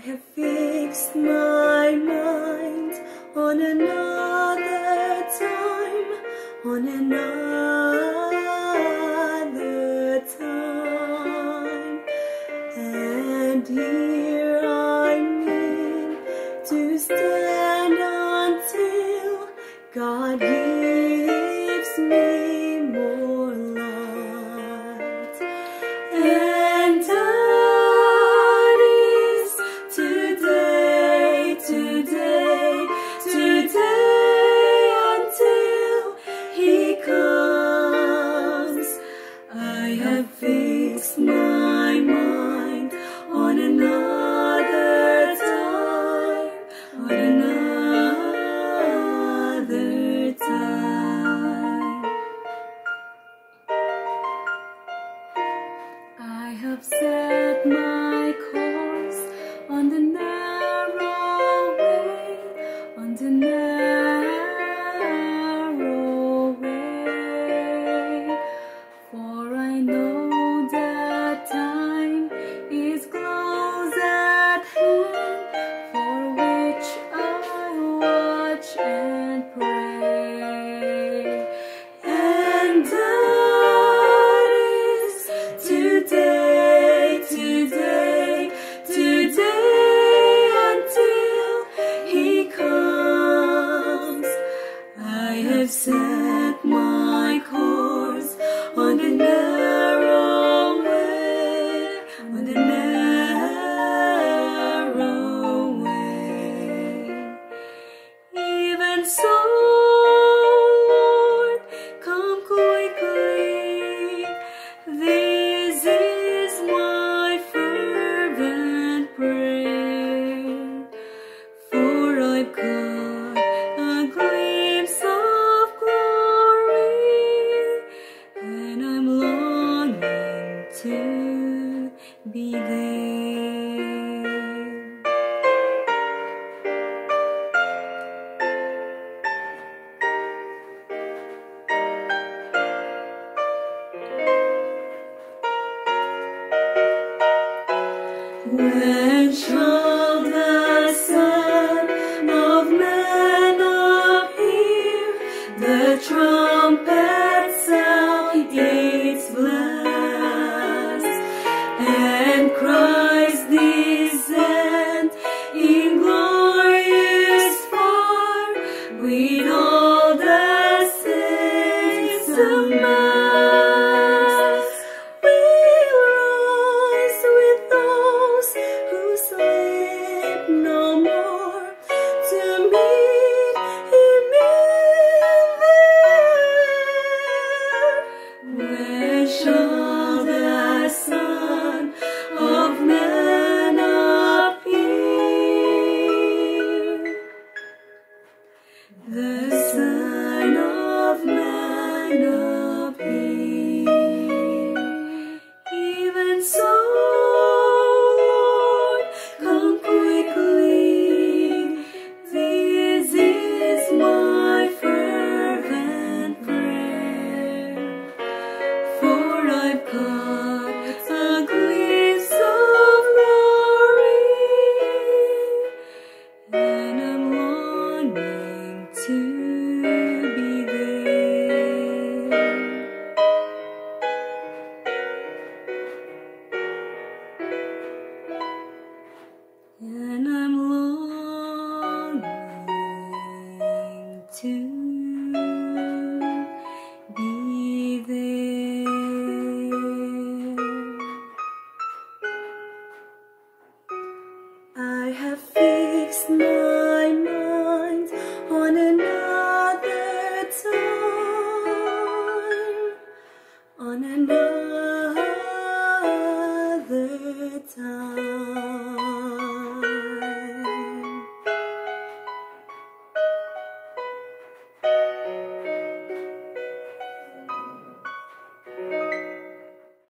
have fixed my mind on another time, on another time, and here I mean to stand until God gives me more light. And that is today, today, today, until He comes. I have fixed my mind on another time, on another time. I have set my course on the narrow way, on the narrow way, for I know that time is close at hand, for which I watch and pray. And that is today, today, today, until He comes. I have set my course on the narrow way, on the narrow way. Even so, Lord, come quickly. This is my fervent prayer, for I've caught a glimpse of glory, and I'm longing to be there. When